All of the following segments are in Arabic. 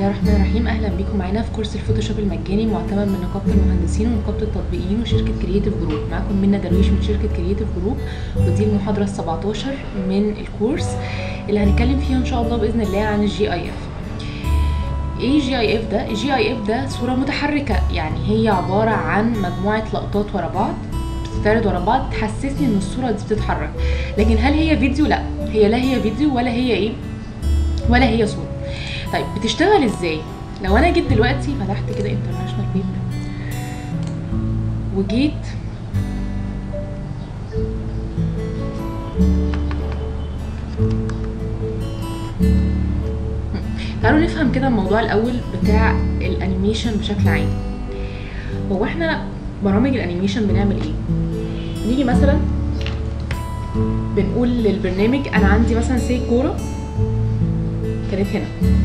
الله الرحمن الرحيم. اهلا بيكم معانا في كورس الفوتوشوب المجاني معتمد من نقابه المهندسين ونقابه التطبيقيين وشركه كرييتيف جروب. معاكم منى درويش من شركه كرييتيف جروب، ودي المحاضره ال17 من الكورس اللي هنتكلم فيها ان شاء الله باذن الله عن الجي اي اف. ايه جي اي اف ده؟ الجي اي اف ده صوره متحركه، يعني هي عباره عن مجموعه لقطات ورا بعض بتتعرض ورا بعض تحسسني ان الصوره دي بتتحرك. لكن هل هي فيديو؟ لا، لا هي فيديو ولا هي ايه، ولا هي صوره. طيب بتشتغل ازاي؟ لو انا جيت دلوقتي فتحت كده انترناشونال بيب وجيت تعالوا نفهم كده الموضوع الاول بتاع الانيميشن بشكل عام. هو احنا برامج الانيميشن بنعمل ايه؟ نيجي مثلا بنقول للبرنامج انا عندي مثلا سي كوره كانت هنا،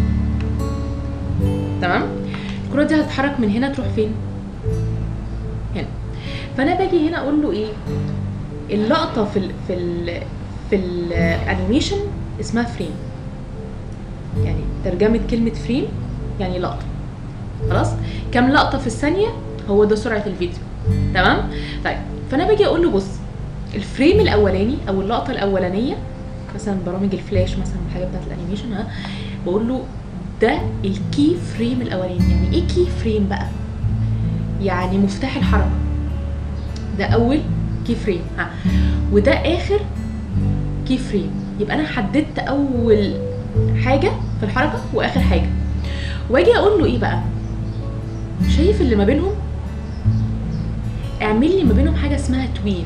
تمام؟ الكرة دي هتتحرك من هنا تروح فين؟ هنا. فانا باجي هنا اقول له ايه؟ اللقطه في الانيميشن اسمها فريم، يعني ترجمه كلمه فريم يعني لقطه. خلاص؟ كام لقطه في الثانيه؟ هو ده سرعه الفيديو، تمام؟ طيب فانا باجي اقول له بص، الفريم الاولاني او اللقطه الاولانيه مثلا برامج الفلاش مثلا الحاجه بتاعت الانيميشن، بقول له ده الكي فريم الاولاني. يعني ايه كي فريم بقى؟ يعني مفتاح الحركه، ده اول كي فريم، وده اخر كي فريم. يبقى انا حددت اول حاجه في الحركه واخر حاجه. واجي اقول له ايه بقى؟ شايف اللي ما بينهم؟ اعمل لي ما بينهم حاجه اسمها توين.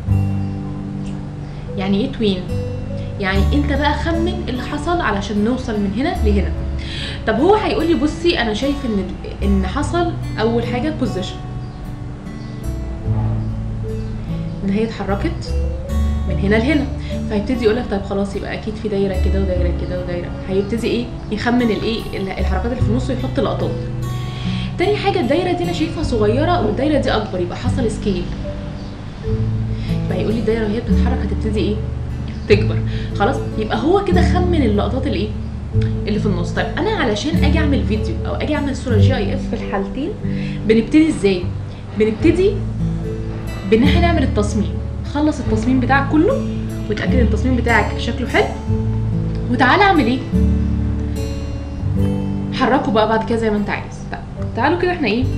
يعني ايه توين؟ يعني انت بقى خمن اللي حصل علشان نوصل من هنا لهنا. طب هو هيقول لي بصي انا شايف ان حصل اول حاجه بوزيشن، ان هي اتحركت من هنا لهنا، فهيبتدي يقول لك طيب خلاص يبقى اكيد في دايره كده ودايره كده ودايره. هيبتدي ايه؟ يخمن الايه الحركات اللي في النص ويحط لقطات. تاني حاجه الدايره دي انا شايفها صغيره والدايره دي اكبر، يبقى حصل سكيل. يبقى هيقول لي الدايره وهي بتتحرك هتبتدي ايه؟ تكبر. خلاص؟ يبقى هو كده خمن اللقطات الايه اللي في النص. طيب انا علشان اجي اعمل فيديو او اجي اعمل صوره جي اي اف في الحالتين بنبتدي ازاي؟ بنبتدي بان احنا نعمل التصميم. خلص التصميم بتاعك كله وتاكد ان التصميم بتاعك شكله حلو، وتعالى اعمل ايه؟ حركه بقى بعد كده زي ما انت عايز. طيب تعالوا كده احنا ايه،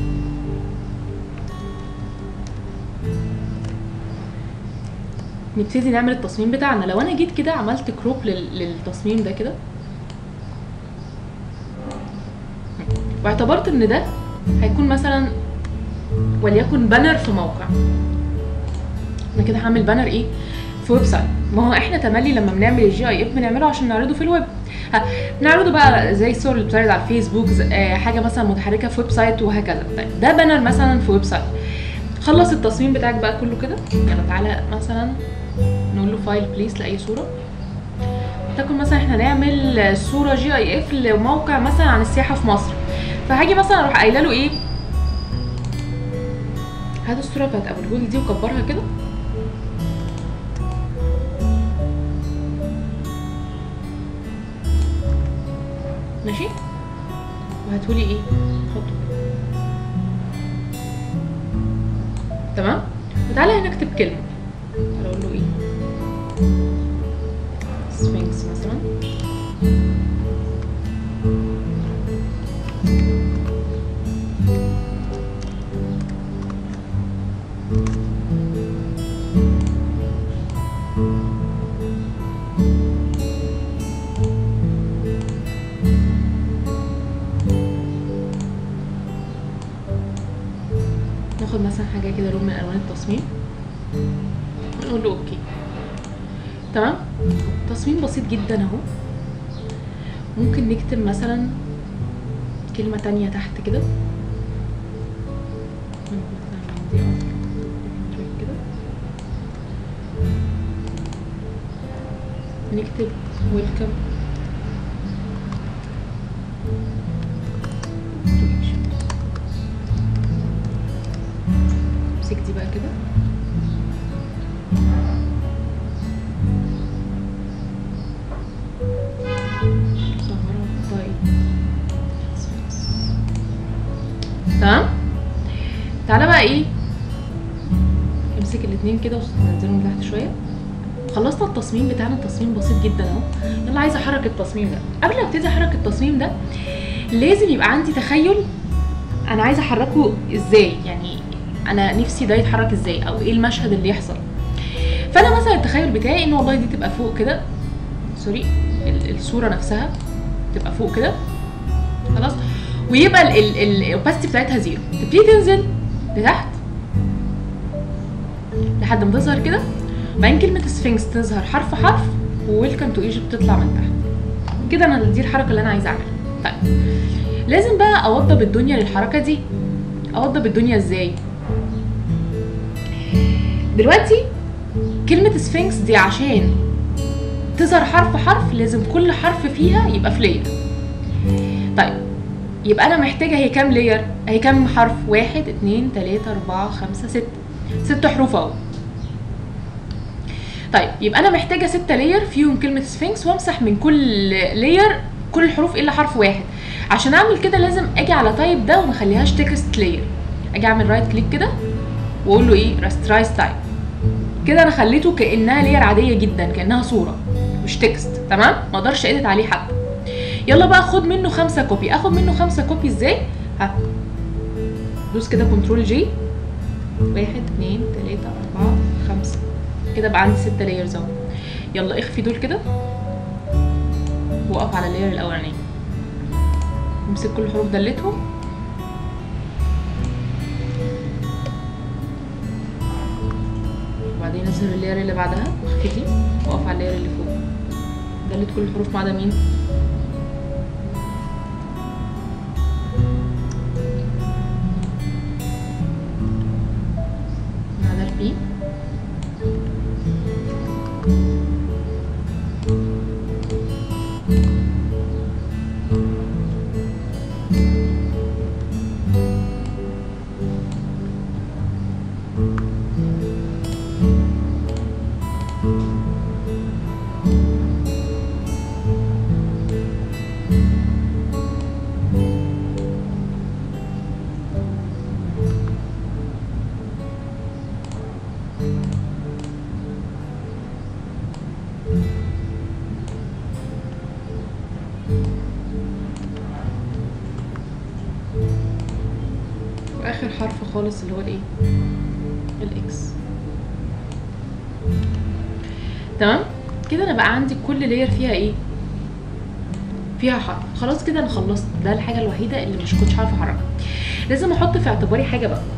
نبتدي نعمل التصميم بتاعنا. لو انا جيت كده عملت كروب للتصميم ده كده واعتبرت ان ده هيكون مثلا وليكن بانر في موقع، انا كده هعمل بانر ايه؟ في ويب سايت. ما هو احنا تملي لما بنعمل الجي اي اف بنعمله عشان نعرضه في الويب، بنعرضه بقى زي الصور اللي بتعرض على الفيسبوك، حاجه مثلا متحركه في ويب سايت وهكذا. طيب ده بانر مثلا في ويب سايت. خلص التصميم بتاعك بقى كله كده، يلا تعالى مثلا نقول له فايل بليس لاي صوره. تكون مثلا احنا نعمل صوره جي اي اف لموقع مثلا عن السياحه في مصر، فهاجي مثلا اروح قايله له ايه؟ هات الصوره بتاعت ابو الهول دي وكبرها كده، ماشي؟ وهاتولي ايه؟ حطه، تمام؟ وتعالى هنا اكتب كلمه. تعالى اقول له ايه؟ سفنكس مثلا. ناخد مثلا حاجه كده لون من الوان التصميم ونقول له اوكي، تمام؟ تصميم بسيط جدا اهو. ممكن نكتب مثلا كلمه تانية تحت كده، نكتب ويلكم امسك دي بقى كده، صغرها. طيب تمام. تعالى بقى ايه، امسك الاتنين كده وننزلهم تحت شويه. خلصنا التصميم بتاعنا، التصميم بسيط جدا اهو. يلا عايزه احرك التصميم ده. قبل ما ابتدي احرك التصميم ده لازم يبقى عندي تخيل انا عايزه احركه ازاي، يعني انا نفسي ده يتحرك ازاي او ايه المشهد اللي يحصل. فانا مثلا التخيل بتاعي ان والله دي تبقى فوق كده، سوري، الصوره نفسها تبقى فوق كده خلاص، ويبقى الاوباسيتي بتاعتها زيرو، تبتدي تنزل لتحت لحد ما تظهر كده، بعدين كلمه سفنكس تظهر حرف حرف، وويلكم تو ايجيبت تطلع من تحت كده. انا دي الحركه اللي انا عايزه اعملها. طيب لازم بقى اوضب الدنيا للحركه دي. اوضب الدنيا ازاي؟ دلوقتي كلمه سفنكس دي عشان تظهر حرف حرف لازم كل حرف فيها يبقى في لاير. طيب يبقى انا محتاجه هي كام لاير؟ هي كام حرف؟ 1 2 3 4 5 6، 6 حروف اهو. طيب يبقى انا محتاجه 6 لاير فيهم كلمه سفنكس، وامسح من كل لاير كل الحروف الا حرف واحد. عشان اعمل كده لازم اجي على تايب ده وما اخليهاش تكست لاير، اجي اعمل رايت كليك كده واقول له ايه، راسترايز تايب. كده انا خليته كانها لاير عاديه جدا، كانها صوره مش تكست. تمام، ما اقدرش اديت عليه حتى. يلا بقى خد منه 5 كوبي. اخد منه 5 كوبي ازاي؟ دوس كده كنترول جي، 1 2 3 4 5 كده بقى عندي 6 لايرز اهو. يلا اخفي دول كده وقف على اللاير الاولانيه، امسك كل الحروف دلتهم، وبعدين نزل اللاير اللي بعدها واخفي دي وقف على اللاير اللي فوق، دلت كل الحروف ما عدا مين؟ ما عدا البي. واخر حرف خالص اللي هو الايه، الاكس. تمام كده انا بقى عندي كل لاير فيها ايه، فيها حرف. خلاص كده انا خلصت. ده الحاجه الوحيده اللي مش كنتش عارفه احركها. لازم احط في اعتباري حاجه بقى،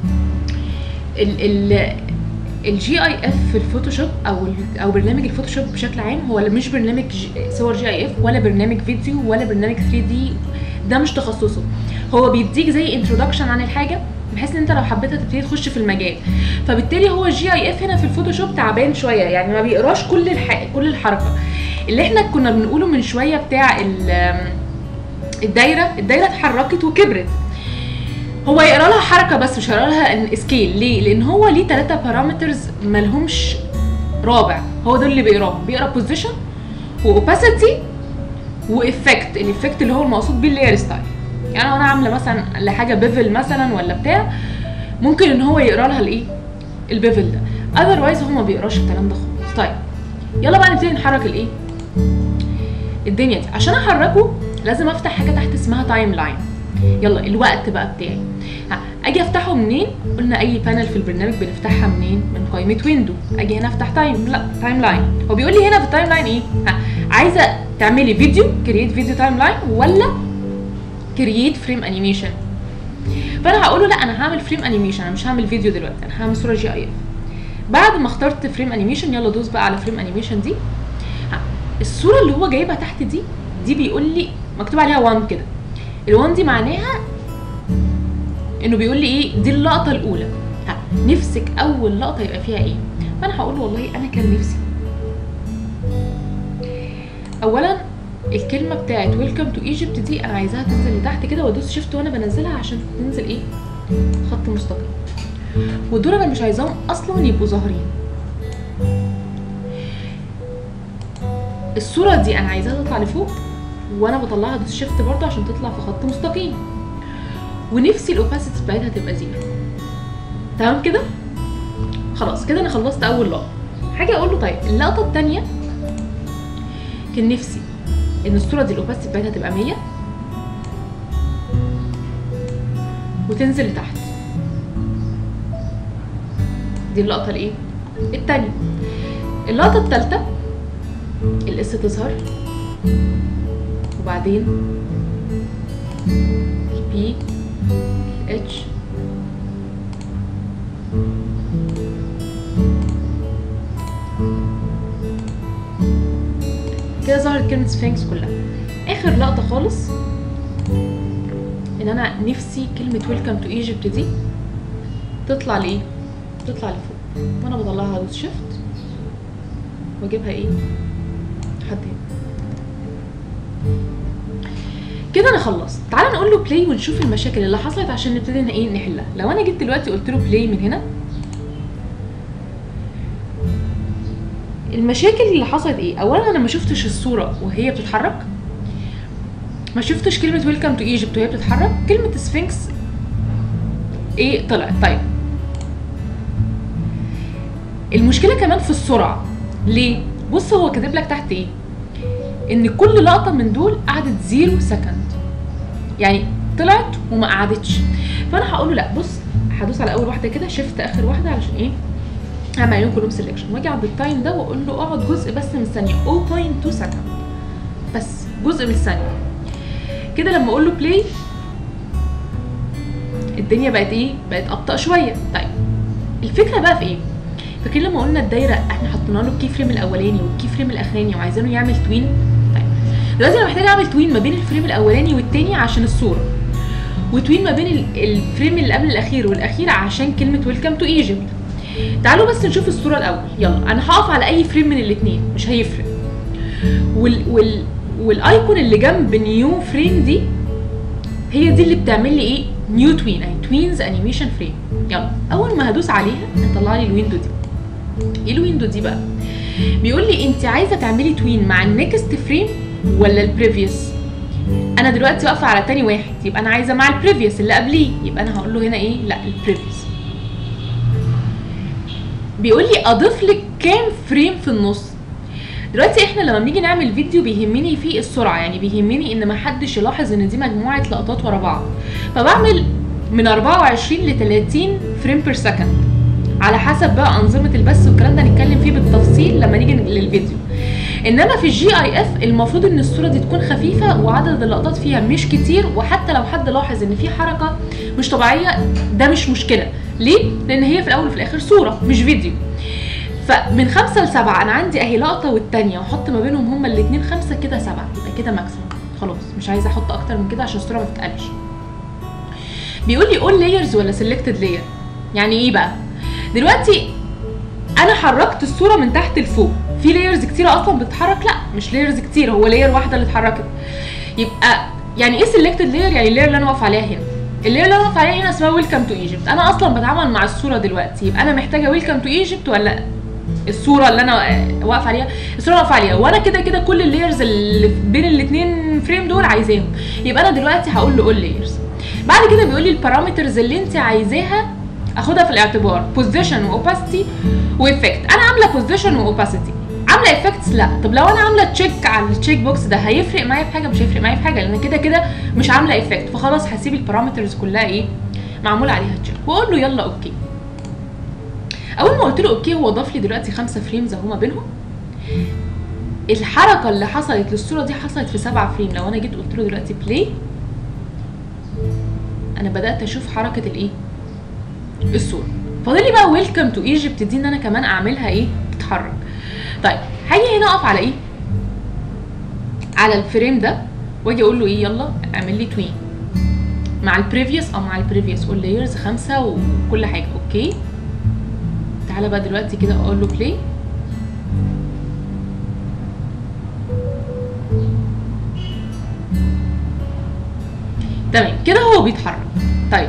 الجي اي اف في الفوتوشوب او برنامج الفوتوشوب بشكل عام هو مش برنامج صور جي اي اف ولا برنامج فيديو ولا برنامج 3 دي، ده مش تخصصه. هو بيديك زي انترودكشن عن الحاجه بحيث ان انت لو حبيت تبتدي تخش في المجال. فبالتالي هو الجي اي اف هنا في الفوتوشوب تعبان شويه، يعني ما بيقراش كل الحركه اللي احنا كنا بنقوله من شويه بتاع الدايره اتحركت وكبرت. هو يقرا لها حركه بس مش هيقرا لها سكيل. ليه؟ لان هو ليه 3 بارامترز مالهمش رابع، هو دول اللي بيقراهم. بيقرا بوزيشن واوباسيتي وافكت. الافكت اللي هو المقصود بيه اللاير ستايل. يعني انا عامله مثلا لحاجه بيفل مثلا ولا بتاع، ممكن ان هو يقرا لها الايه، البيفل ده. اذروايز هو ما بيقراش الكلام ده خالص. طيب يلا بقى نبتدي نحرك الايه، الدنيا دي. عشان احركه لازم افتح حاجه تحت اسمها تايم لاين. يلا الوقت بقى بتاعي اجي افتحه منين؟ قلنا اي بانل في البرنامج بنفتحها منين؟ من قائمه ويندو. اجي هنا افتح تايم لاين. هو بيقول لي هنا في التايم لاين ايه؟ عايزه تعملي فيديو، كرييت فيديو تايم لاين، ولا كرييت فريم انيميشن. فانا هقول له لا انا هعمل فريم انيميشن، انا مش هعمل فيديو دلوقتي، انا هعمل صوره جي اي اف. بعد ما اخترت فريم انيميشن يلا دوس بقى على فريم انيميشن دي. الصوره اللي هو جايبها تحت دي بيقول لي مكتوب عليها 1 كده. ال1 دي معناها انه بيقول لي ايه، دي اللقطه الاولى. نفسك اول لقطه يبقى فيها ايه؟ فانا هقول له والله انا كان نفسي اولا الكلمه بتاعت ويلكم تو ايجيبت دي انا عايزاها تنزل لتحت كده، وادوس شيفت وانا بنزلها عشان تنزل ايه، خط مستقيم. ودول انا مش عايزاهم اصلا يبقوا ظاهرين. الصوره دي انا عايزاها تطلع لفوق وانا بطلعها دوس شيفت برضه عشان تطلع في خط مستقيم. ونفسي الاوباسيتي بتاعتها تبقى 0. تمام كده؟ خلاص كده انا خلصت اول لقطه. حاجه اقول له طيب اللقطه الثانيه كان نفسي ان الصوره دي الاوباسيتي بتاعتها تبقى 100 وتنزل لتحت. دي اللقطه الايه الثانيه. اللقطه الثالثه الاس تظهر وبعدين البي الاتش كده ظهرت كلمة سفنكس كلها. اخر لقطة خالص ان انا نفسي كلمة ويلكم تو ايجيبت دي تطلع لايه؟ تطلع لفوق، وانا بطلعها دوس شيفت واجيبها ايه؟ لحد هنا. كده انا خلصت. تعالى نقول له بلاي ونشوف المشاكل اللي حصلت عشان نبتدي ايه نحلها. لو انا جيت دلوقتي قلت له بلاي من هنا، المشاكل اللي حصلت ايه؟ اولا انا ما شفتش الصوره وهي بتتحرك، ما شفتش كلمه ويلكم تو ايجيبت وهي بتتحرك، كلمه سفنكس ايه طلعت. طيب المشكله كمان في السرعه. ليه؟ بص هو كاتب لك تحت ايه؟ ان كل لقطه من دول قعدت 0 سكند، يعني طلعت وما قعدتش. فانا هقول له لا بص، هدوس على اول واحده كده شيفت اخر واحده علشان ايه؟ هعمل عليهم كلهم سيلكشن واجي عند التايم ده واقول له اقعد جزء بس من الثانيه 0.2 سكند، بس جزء من الثانيه كده. لما اقول له بلاي الدنيا بقت ايه؟ بقت ابطا شويه. طيب الفكره بقى في ايه؟ فاكرين لما قلنا الدايره احنا حطينا له الكي فريم الاولاني والكي فريم الاخراني وعايزينه يعمل توين؟ طيب دلوقتي انا محتاجه اعمل توين ما بين الفريم الاولاني والتاني عشان الصوره، وتوين ما بين الفريم اللي قبل الاخير والاخير عشان كلمه ويلكم تو ايجيبت. تعالوا بس نشوف الصوره الاول. يلا انا هقف على اي فريم من الاثنين مش هيفرق. والايكون اللي جنب نيو فريم دي هي دي اللي بتعمل لي ايه؟ نيو توين، اهي توينز انيميشن فريم. يلا اول ما هدوس عليها هتطلع لي الويندو دي. ايه الويندو دي بقى؟ بيقول لي انت عايزه تعملي توين مع النكست فريم ولا البريفيوس؟ انا دلوقتي واقفه على تاني واحد، يبقى انا عايزه مع البريفيوس اللي قبليه، يبقى انا هقول له هنا ايه؟ لا البريفيوس. بيقول لي اضيف لك كام فريم في النص. دلوقتي احنا لما بنيجي نعمل فيديو بيهمني فيه السرعه، يعني بيهمني ان ما حدش يلاحظ ان دي مجموعه لقطات ورا بعض، فبعمل من 24 ل 30 فريم بير سكند على حسب بقى انظمه البث، والكلام ده هنتكلم فيه بالتفصيل لما نيجي للفيديو. انما في الجي اي اف المفروض ان الصوره دي تكون خفيفه وعدد اللقطات فيها مش كتير، وحتى لو حد لاحظ ان في حركه مش طبيعيه ده مش مشكله. ليه؟ لان هي في الاول وفي الاخر صوره مش فيديو. فمن 5 ل 7 انا عندي اهي لقطه والثانيه، واحط ما بينهم هما الاثنين 5 كده 7، يبقى كده ماكسيموم. خلاص مش عايزه احط اكتر من كده عشان الصوره ما تتقلش. بيقول لي اول لايرز ولا سيلكتد لاير؟ يعني ايه بقى؟ دلوقتي انا حركت الصوره من تحت لفوق، في لايرز كتيره اصلا بتتحرك؟ لا مش لايرز كتير، هو لاير واحده اللي اتحركت. يبقى يعني ايه سيلكتد لاير؟ يعني اللاير اللي انا واقف عليها هنا. اللاير اللي انا واقف عليها هنا اسمها ويلكم تو ايجيبت. انا اصلا بتعامل مع الصوره دلوقتي، يبقى انا محتاجه ويلكم تو ايجيبت ولا الصوره اللي انا واقف عليها؟ الصوره اللي واقف عليها، وانا كده كده كل اللايرز اللي بين الاثنين فريم دول عايزاهم. يبقى انا دلوقتي هقول له اول لايرز. بعد كده بيقول لي البارامترز اللي انت عايزاها اخدها في الاعتبار، بوزيشن واوباسيتي وافكت. انا عامله بوزيشن واوباسيتي، عامله افكتس لا. طب لو انا عامله تشيك على التشيك بوكس ده هيفرق معايا في حاجه؟ مش هيفرق معايا في حاجه، لان كده كده مش عامله افكت. فخلاص هسيب البارامترز كلها ايه؟ معمول عليها تشيك، واقول له يلا اوكي. اول ما قلت له اوكي هو ضاف لي دلوقتي 5 فريمز اهو ما بينهم. الحركه اللي حصلت للصوره دي حصلت في 7 فريم. لو انا جيت قلت له دلوقتي بلاي، انا بدات اشوف حركه الايه؟ الصوره. فاضل لي بقى ويلكم تو ايجيبت دي ان انا كمان اعملها ايه؟ تتحرك. طيب هاجي هنا اقف على ايه؟ على الفريم ده واجي اقول له ايه؟ يلا اعمل لي توين مع البريفيوس او مع البريفيوس اول لايرز 5 وكل حاجه. اوكي تعالى بقى دلوقتي كده اقول له بلاي. تمام كده هو بيتحرك. طيب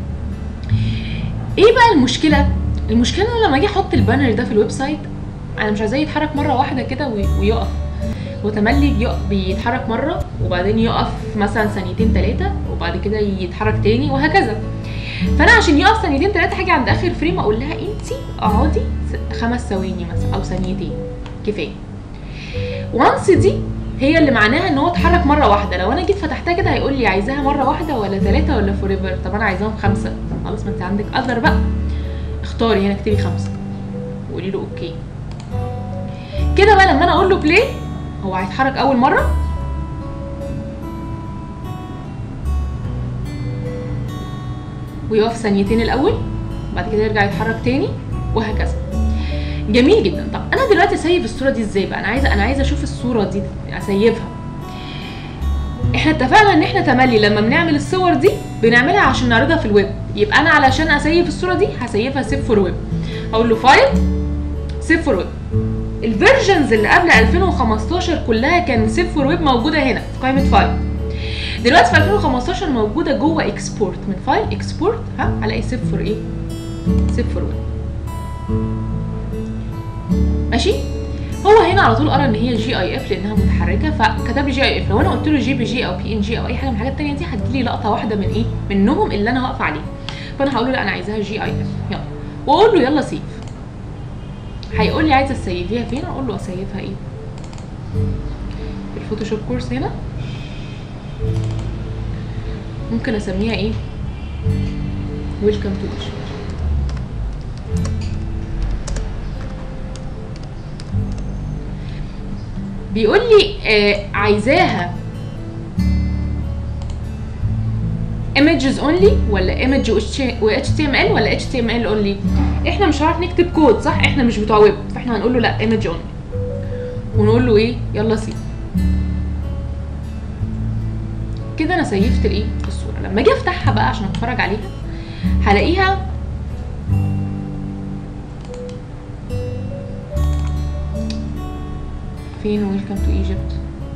ايه بقى المشكله؟ المشكله ان لما اجي احط البانر ده في الويب سايت انا مش عايزاه يتحرك مره واحده كده ويقف. هو تملي بيتحرك مره وبعدين يقف مثلا ثانيتين 3 وبعد كده يتحرك تاني وهكذا. فانا عشان يقف ثانيتين 3 هاجي عند اخر فريم اقول لها انتي اقعدي 5 ثواني مثلا او ثانيتين كفايه. وانس دي هي اللي معناها ان هو اتحرك مره واحده. لو انا جيت فتحتها كده هيقول لي عايزاها مره واحده ولا 3 ولا فور ايفر. طب انا عايزاهم 5. خلاص ما انت عندك اذر بقى، اختاري هنا اكتبي 5 وقولي له اوكي. كده بقى لما انا اقول له بلاي هو هيتحرك اول مره ويقف ثانيتين الاول بعد كده يرجع يتحرك تاني وهكذا. جميل جدا. طب انا دلوقتي اسيف الصوره دي ازاي بقى؟ انا عايزه اشوف الصوره دي اسيفها. احنا اتفقنا ان احنا تملي لما بنعمل الصور دي بنعملها عشان نعرضها في الويب. يبقى انا علشان اسيف الصوره دي هسيفها سيف فور ويب. هقول له فايل سيف فور ويب. الفيرجنز اللي قبل 2015 كلها كان سيف فور ويب موجوده هنا في قائمه فايل. دلوقتي في 2015 موجوده جوه اكسبورت. من فايل اكسبورت هلاقي سيف فور ايه؟ سيف فور ويب. ماشي. هو هنا على طول قرا ان هي جي اي اف لانها متحركه فكتب لي جي اي اف. لو انا قلت له جي بي جي او بي ان جي او اي حاجه من الحاجات الثانيه دي هتجيلي لقطه واحده من ايه؟ منهم اللي انا واقفه عليه. فانا هقول له لا انا عايزاها جي اي اف يلا، واقول له يلا سيف. هيقول لي عايزه تسيفيها فين؟ اقول له اسيفها ايه؟ في الفوتوشوب كورس هنا. ممكن اسميها ايه؟ ويلكم تو ايجيبت. بيقول لي عايزاها images only ولا image و HTML ولا HTML only. احنا مش هنعرف نكتب كود صح؟ احنا مش بتوع ويب، فاحنا هنقول له لا image only ونقول له ايه؟ يلا سيف. كده انا سيفت الايه؟ الصوره. لما اجي افتحها بقى عشان اتفرج عليها هلاقيها فين؟ ويلكم تو ايجيبت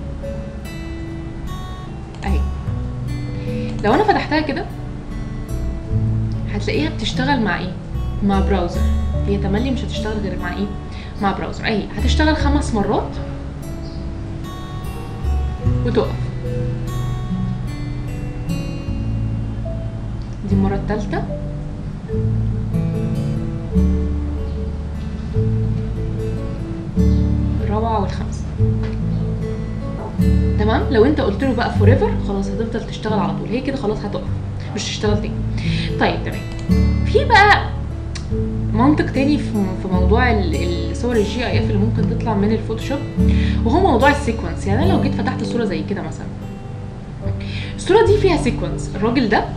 اهي. لو انا فتحتها كده هتلاقيها بتشتغل مع ايه؟ مع براوزر. هي تملي مش هتشتغل غير مع ايه؟ مع براوزر. اهي هتشتغل 5 مرات وتقف. دي المره الثالثه. الرابعه والخامسه. تمام. لو انت قلت له بقى فور ايفر خلاص هتفضل تشتغل على طول. هي كده خلاص هتقف مش تشتغل تاني. طيب تمام. في بقى منطق تاني في موضوع الصور الجي اي اف اللي ممكن تطلع من الفوتوشوب، وهو موضوع السيكونس. يعني انا لو جيت فتحت صوره زي كده مثلا، الصوره دي فيها سيكونس. الراجل ده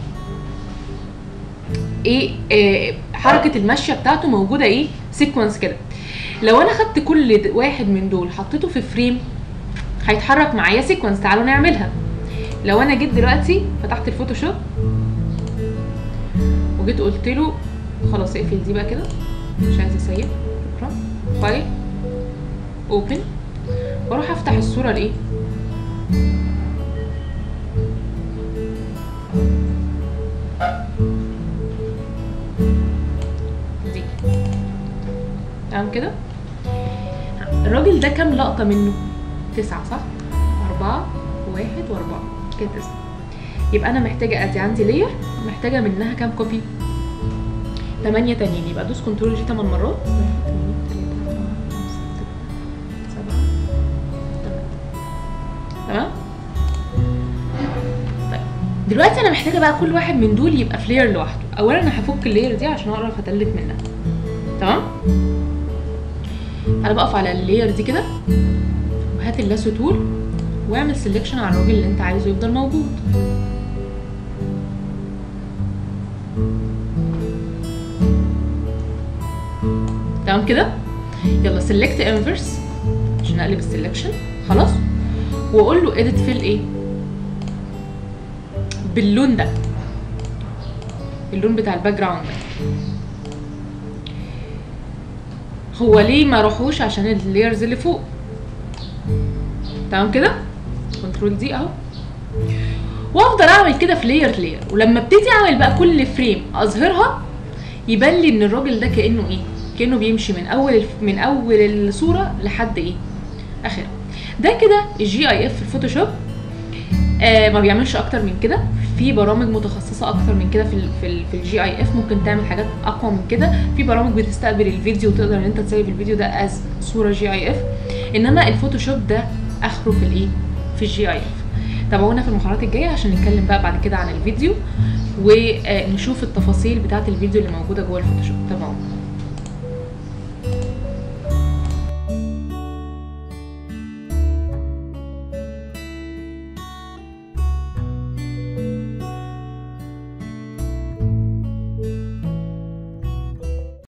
ايه حركه المشيه بتاعته موجوده ايه؟ سيكونس كده. لو انا خدت كل واحد من دول حطيته في فريم هيتحرك معايا سيكونس. تعالوا نعملها. لو انا جيت دلوقتي فتحت الفوتوشوب وجيت قلت له خلاص اقفل دي بقى كده مش عايزه اسيب، شكرا. فايل اوبن واروح افتح الصوره الايه؟ دي. تمام كده. الراجل ده كام لقطه منه؟ 9 صح؟ 4 و1 و4 كده 9. يبقى انا محتاجه ادي عندي لير محتاجه منها كام كوبي؟ 8 تانيين. يبقى ادوس كنترول جي 8 مرات. 1 2 3 4 5 6 7 8. تمام؟ طيب دلوقتي انا محتاجه بقى كل واحد من دول يبقى في لير لوحده. اولا انا هفك اللير دي عشان اعرف اتلت منها. تمام؟ انا بقف على اللير دي كده وهات اللاسو تول واعمل سيلكشن على الراجل اللي انت عايزه يفضل موجود. تمام كده. يلا سيلكت انفرس عشان اقلب السيلكشن خلاص، واقول له اديت فيل ايه؟ باللون ده، اللون بتاع الباك جراوند ده. هو ليه ما راحوش؟ عشان اللايرز اللي فوق. تمام كده. كنترول دي اهو، وافضل اعمل كده في لاير. ولما ابتدي اعمل بقى كل فريم اظهرها يبان لي ان الراجل ده كانه ايه؟ كانه بيمشي من اول الصوره لحد ايه؟ اخرها. ده كده الجي اي اف في الفوتوشوب ما بيعملش اكتر من كده. في برامج متخصصه اكتر من كده في الجي اي اف، ممكن تعمل حاجات اقوى من كده. في برامج بتستقبل الفيديو وتقدر ان انت تسيب الفيديو ده از صوره جي اي اف، انما الفوتوشوب ده اخره في الايه، في الجي اي اف. تابعونا في المحاضرات الجايه عشان نتكلم بقى بعد كده عن الفيديو ونشوف التفاصيل بتاعه الفيديو اللي موجوده جوه الفوتوشوب. تابعونا.